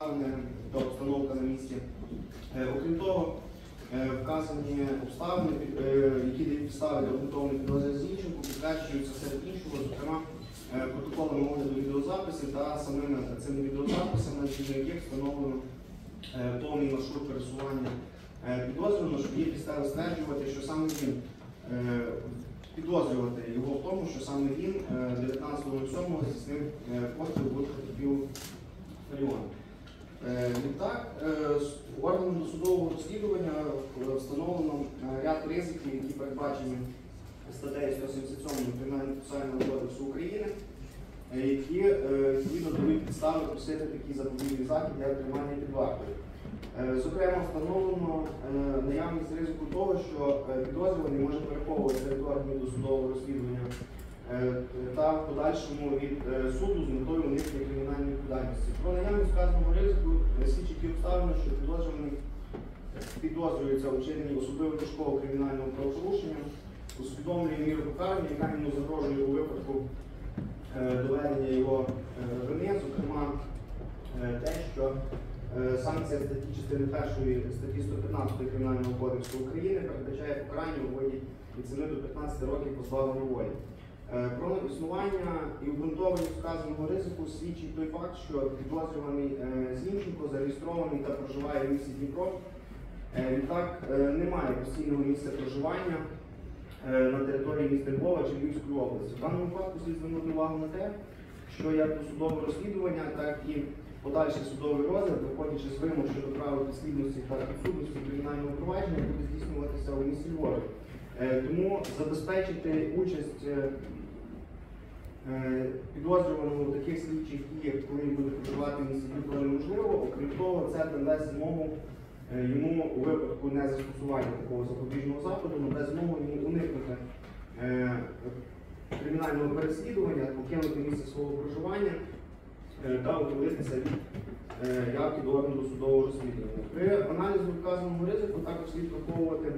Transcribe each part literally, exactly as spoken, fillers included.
обставини та обстановка на місці. Окрім того, вказані обставини, які дають підстави для обґрунтованих підозр Зінченку, підтверджуються серед іншого, зокрема, протоколами огляду відеозаписів та самими цими відеозаписами, згідно яких встановлено повний маршрут пересування підозрюваного, що є підстави стверджувати, що саме він, підозрювати його в тому, що саме він дев'ятнадцятого сьомого здійснив постріл в потерпілу Маріону. Відтак, органом досудового розслідування встановлено ряд ризиків, які передбачені статтею сто сімдесят сьомою Кримінально-процесуального кодексу України, які відповідно дають підстави просити такий запобіжний захід для тримання під вартою. Зокрема, встановлено наявність ризику того, що підозрюваний може переховувати перед органів досудового розслідування та в подальшому від суду з метою уникнення кримінальної відповідальності. Про наявність вказаного ризику свідчить ті обставини, що підозрюваний підозрюється у вчиненні особливо тяжкого кримінального правопорушення, усвідомлює міру покарання, яка йому загрожує у випадку доведення його вини, зокрема те, що санкція статті частини першої статті сто п'ятнадцять Кримінального кодексу України передбачає покарання у виді від семи до п'ятнадцяти років позбавлення волі. Про існування і обґрунтованість вказаного ризику свідчить той факт, що підозрюваний Зінченко зареєстрований та проживає в місті Дніпро. Відтак немає постійного місця проживання на території міста Львова чи Львівської області. В даному випадку слід звернути увагу на те, що як досудове розслідування, так і подальший судовий розгляд, виходячи з вимог щодо права підслідності та підсудності кримінального провадження, буде здійснюватися у місті Львові. Тому забезпечити участь підозрюваного у таких слідчих діях, коли він буде проживати в місті Дніпро, неможливо. Окрім того, це дасть змогу йому у випадку незастосування такого запобіжного заходу, дасть змогу йому уникнути кримінального переслідування, покинути місце свого проживання та ухилитися від явки до органу досудового розслідування. При аналізі вказаного ризику також слід враховувати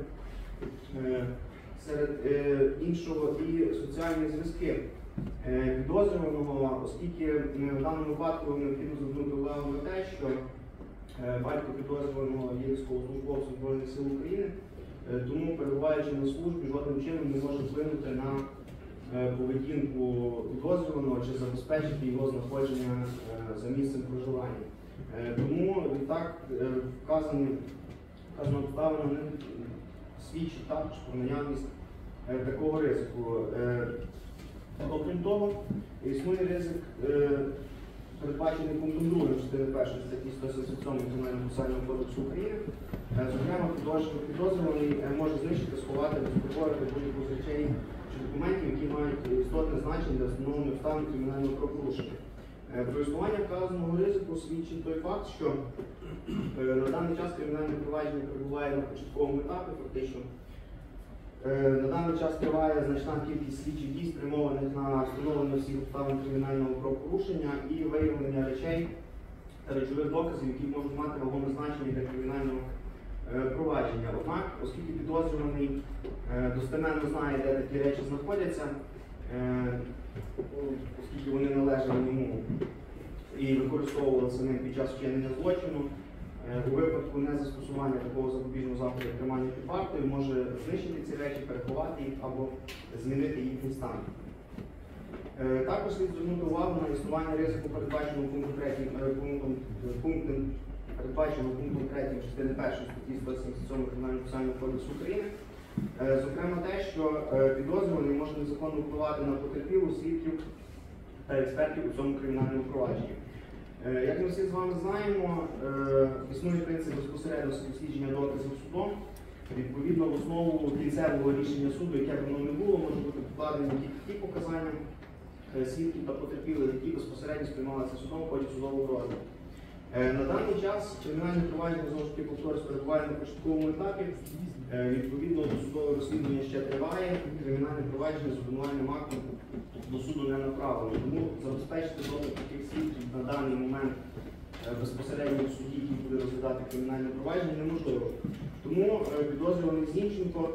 серед іншого і соціальні зв'язки підозрюваного, оскільки в даному випадку необхідно звернути увагу на те, що батько підозрюваного є військовослужбовцем Збройних сил України, тому, перебуваючи на службі, жодним чином не може вплинути на поведінку підозрюваного чи забезпечити його знаходження за місцем проживання. Тому відтак вказана обставина не свідчить також про наявність такого ризику. Окрім того, існує ризик, передбачений пунктом другим частини першої статті сто сімдесят сьомої Кримінально-процесуального кодексу України. Зокрема, підозрюваний може знищити, сховати, безпокоїти будь-яку з речей чи документів, які мають істотне значення для встановлення обставин кримінального правопорушення. Про існування вказаного ризику свідчить той факт, що на даний час кримінальне провадження перебуває на початковому етапі, фактично. На даний час триває значна кількість слідчих дій, спрямованих на встановлення всіх обставин кримінального правопорушення і виявлення речей та речових доказів, які можуть мати вагоме значення для кримінального провадження. Однак, оскільки підозрюваний достеменно знає, де такі речі знаходяться, оскільки вони належали йому і використовувалися ним під час вчинення злочину, у випадку незастосування такого запобіжного заходу тримання під вартою може знищити ці речі, переховати їх або змінити їхній стан. Також слід звернути увагу на існування ризику, передбаченого пунктом третім, пунктом, пунктом, передбаченого пунктом третім частини першої статті сто сімдесят сьомої Кримінально-процесуального кодексу України. Зокрема те, що підозрюваний може незаконно впливати на потерпілу, свідків та експертів у цьому кримінальному провадженні. Як ми всі з вами знаємо, існує принцип безпосередності дослідження доказів судом. Відповідно, в основу кінцевого рішення суду, яке б воно не було, може бути покладені тільки ті показання свідків та потерпілих, які безпосередньо сприймалися судом в ході судового розгляду. На даний час кримінальне провадження, знову ж таки, повторюсь, перебуває на початковому етапі. Відповідно, досудове розслідування ще триває, кримінальне провадження з обвинувальним актом до суду не направлено. Тому забезпечити допит таких свідків на даний момент безпосередньо в суді, який буде розглядати кримінальне провадження, неможливо. Тому підозрюваний Зінченко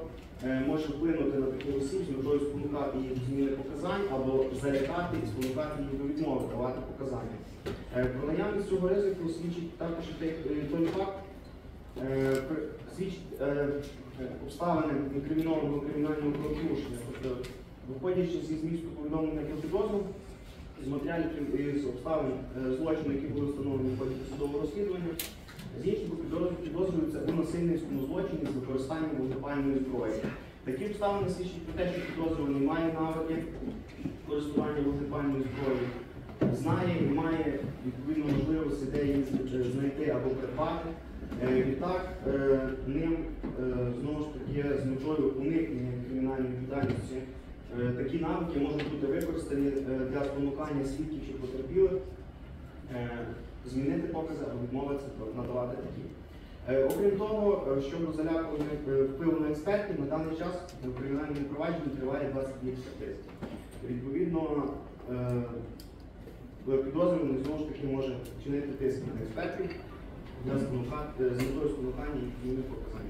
е, може вплинути на таких осіб з метою спонукати їх до зміни показань або залякати і спонукати їх до відмови давати показання. Е, Про наявність цього ризику свідчить також і той, е, той факт, е, при- свідчить е, е, обставини інкримінованого кримінального правопорушення. Тобто, виходячи зі змісту повідомлення про підозру, з матеріалів і з обставин е, злочину, які були встановлені в ході судового розслідування, з іншого підозрюється у насильницькому злочині з використанням вогнепальної зброї. Такі обставини свідчать про те, що підозрюваний має навики користування вогнепальною зброєю, знає і має відповідно можливості, де її знайти або придбати. Е, Відтак, е, ним е, знову ж таки з метою уникнення кримінальної відповідальності е, такі навики можуть бути використані е, для спонукання свідків чи потерпілих е, змінити покази або відмовитися надавати такі. Е, Окрім того, е, щодо залякування е, впливу на експертів, на даний час в кримінальному провадженні триває двадцять дві експертизи. Відповідно, е, підозрюваний знову ж таки може чинити тиск на експертів для спонука- е, з метою спонукання їх зміни показань.